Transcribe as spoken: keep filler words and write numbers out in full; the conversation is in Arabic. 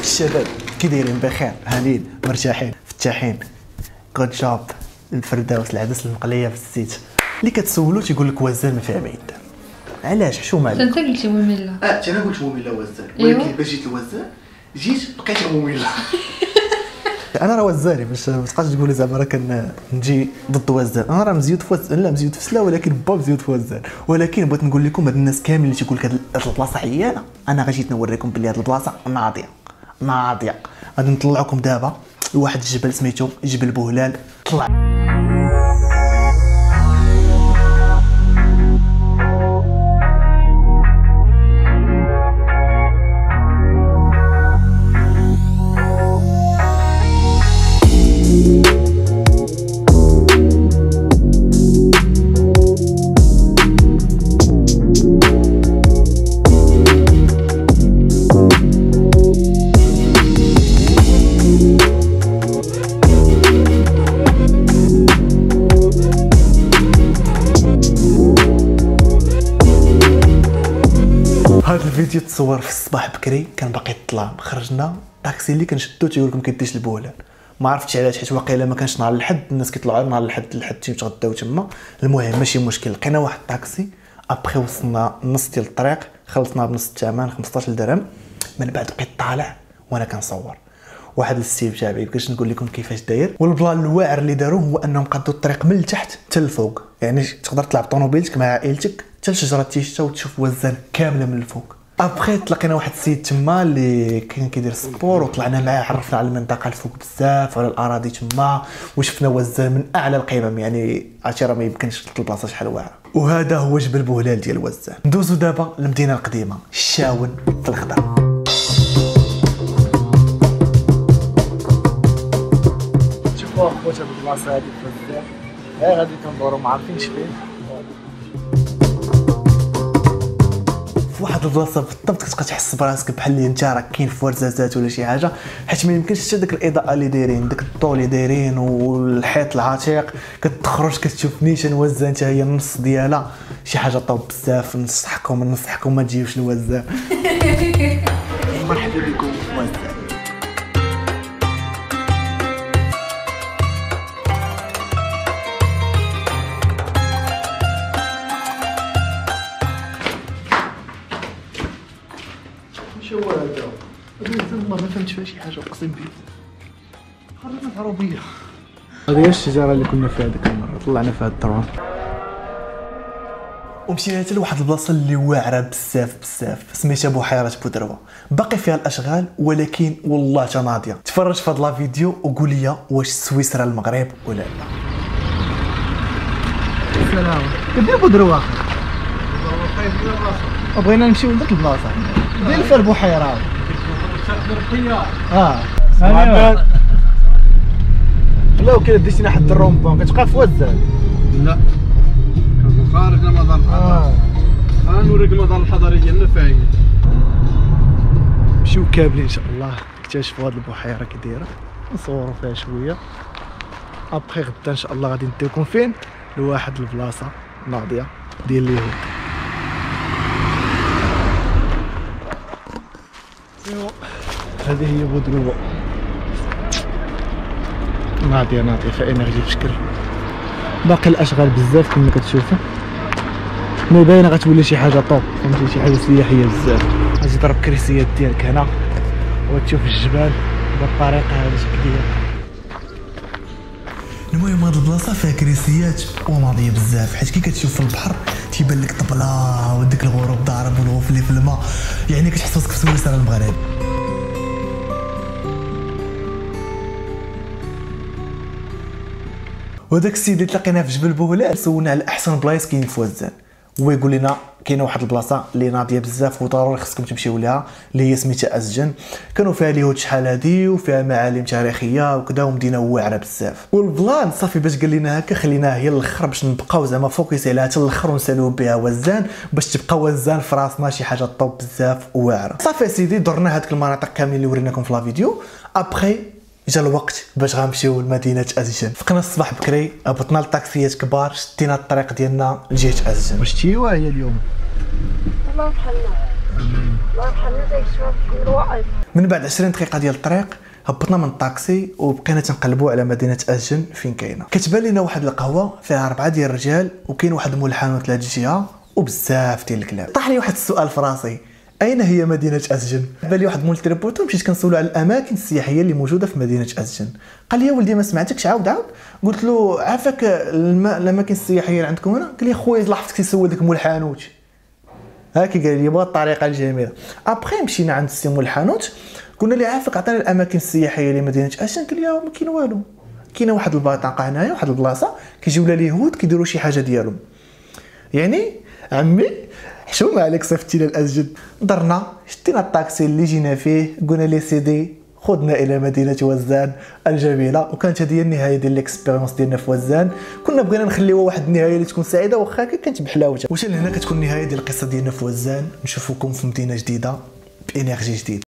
الشباب كي دايرين؟ بخير، هانيين، مرتاحين، فتاحين، كود جوب، الفردوس، العدس المقليه في الزيت. اللي كتسولو تيقول لك وزان ما فيها ما يدار. علاش؟ حشومه عليك. انت قلتي ممله. اه حتى انا قلت ممله وزان، ولكن باش جيت لوزان جيت بقيت ممله. انا راه وزاني، باش ما تبقاش تقول زعما راه كنجي ضد وزان. انا راه مزيود في وزان، لا مزيود في سلا، ولكن با مزيود في وزان. ولكن بغيت نقول لكم هاد الناس كاملين اللي تيقول لك هاد البلاصه عيانه، انا غا جيت نوريكم بلي هاد البلاصه ناضيه ناضيه. غادي نطلعكم دابا لواحد الجبل سميتو جبل بوهلال. طلع هذا الفيديو تصور في الصباح بكري، كان باقي الظلام. خرجنا طاكسي اللي كنشدو تيقول لكم كيديش البوهلال. ما عرفتش علاش، حيت واقيلا ما كانش نهار الحد، الناس كيطلعوا نهار الحد الحد تيتغداو تما. المهم ماشي مشكل، لقينا واحد الطاكسي ابخي وصلنا نص ديال الطريق، خلصنا بنص الثمن خمسطاش درهم. من بعد بقيت طالع وانا كنصور واحد السيب تاعي، بقيتش نقول لكم كيفاش داير. والبلان الواعر اللي داروه هو انهم قادوا الطريق من التحت حتى الفوق، يعني تقدر تلعب طوموبيلتك مع عائلتك حتى لشجره تيشتا وتشوف وزان كامله من الفوق. ابخي تلاقينا واحد السيد تما اللي كان كيدير سبور، وطلعنا معاه، عرفنا على المنطقه الفوق بزاف وعلى الاراضي تما، وشفنا وزان من اعلى القمم. يعني عرفتي راه ما يمكنش البلاصه شحال واعره. وهذا هو جبل بوهلال ديال وزان. ندوزو دابا للمدينه القديمه الشاون في الخضر. شوفوا اخوات هاد البلاصه هادي بزاف، ها غادي كندورو ما عارفينش فين. واحد البلاصه بالضبط كتبقى تحس براسك بحال اللي انت راك كاين في ورزازات ولا شي حاجه، حيت ما يمكنش حتى داك الاضاءه اللي دايرين، داك الضو اللي دايرين والحيط العتيق. كتخرج كتشوف نيشان وزان حتى هي النص ديالها شي حاجه طوب بزاف. نصحكم نصحكم ما تجيوش لوزان. مرحبا بكم في وزان. شو هو هذا؟ والله ما فهمتش فيها شي حاجه، اقسم بالله. خرجنا العربيه. هذه هي الشجره اللي كنا فيها ديك المره، طلعنا فيها الدرون ومشينا حتى لواحد البلاصه اللي واعره بزاف بزاف، سميتها بحيره بودروه. باقي فيها الاشغال ولكن والله تا ناضيه. تفرج في هذا الفيديو وقول لي واش سويسرا المغرب ولا لا. السلام كدير بودروه؟ بغينا نمشيو لذيك البلاصه ديال فيها البحيره. اه لا وكيلا ديتينا حد الرومبون كتبقى في وزان. لا كنكون خارج المدار الحضري. ها نوريك المدار الحضري ديالنا فاين. نمشيو كاملين ان شاء الله نكتشفوا هاد البحيره كي دايره، نصوروا فيها شويه. ابخي غدا ان شاء الله غادي نديكم فين؟ لواحد البلاصه ناضيه ديال اليهود. هذه هي بودروه ناضيه ناضيه فيها انرجي بشكل. باقي الاشغال بزاف كما كتشوفوا، مي باينه غتولي شي حاجه طوب، فهمتي شي حاجه سياحيه بزاف. غادي تضرب كريسيات ديالك هنا وتشوف الجبال بالطريقه هذه شكليه. المهم هاد البلاصه فيها كريسيات وناضيه بزاف، حيت كي كتشوف في البحر تيبان لك طبله وديك الغروب ضارب والغوف اللي في الماء، يعني كتحس راسك في سويسرا المغرب. وهذاك السيد اللي تلاقيناه في جبل بوهلال سولنا على احسن بلايص كاين في وزان، هو يقول لنا كاينه واحد البلاصه اللي ناضيه بزاف وضروري خصكم تمشيو ليها، اللي هي سميتها ازجن. كانوا فيها اليهود شحال هادي وفيها معالم تاريخيه وكذا، ومدينه واعره بزاف. والبلان صافي باش قال لنا هكا خليناها هي الاخر باش نبقاو زعما فوكس عليها حتى الاخر ونساليو بها وزان، باش تبقى وزان في راسنا شي حاجه طوب بزاف واعره. صافي سيدي درنا هذيك المناطق كاملين اللي وريناكم في لا فيديو. ابخي جا الوقت باش غنمشيو لمدينه ازجن. فقنا الصباح بكري، هبطنا لطاكسيات كبار، شدينا الطريق ديالنا لجهه ازجن. واش تيوا هي اليوم؟ والله بحالنا الله يرحمنا داك الشباب في الواقف. من بعد عشرين دقيقه ديال الطريق هبطنا من الطاكسي وبقينا تنقلبوا على مدينه أسجن فين كاينه. كتبان لنا واحد القهوه فيها اربعه ديال الرجال وكاين واحد مول الحانوت لهاد الجهه وبزاف ديال الكلاب. طاح لي واحد السؤال في راسي، اين هي مدينه أسجن؟ بان لي واحد مول تريبورتو مشيت كنسولو على الاماكن السياحيه اللي موجوده في مدينه أسجن. قال لي يا ولدي ما سمعتكش، عاود عاود. قلت له عافاك الاماكن السياحيه اللي عندكم هنا؟ قال لي خويا لاحظتك تيسول داك مول الحانوت. هاكي قال لي بهذه الطريقه الجميله. ابخي مشينا عند السي مول الحانوت قلنا لي عافاك عطينا الاماكن السياحيه لمدينه أسجن. قال لي ما كاين والو، كاينه واحد البطاقه هنايا واحد البلاصه كيجيو لها اليهود كيديروا شي حاجه ديالهم. يعني عمي حشومه عليك صيفطتي لنا لأسجن. درنا شدينا الطاكسي اللي جينا فيه قلنا لي سيدي خذنا الى مدينه وزان الجميله. وكانت هذه النهايه ديال ليكسبيريونس ديالنا في وزان. كنا بغينا نخليوها واحد النهايه اللي تكون سعيده واخا كانت بحلاوتها. واش لهنا كتكون النهايه ديال القصه ديالنا في وزان. نشوفكم في مدينه جديده بانرجي جديده.